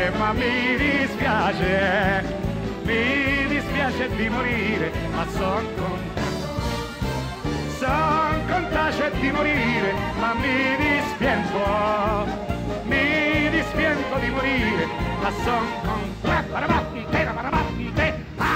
morire, ma mi dispiace di morire, ma son contento di morire, ma mi dispiento di morire, ma son contento.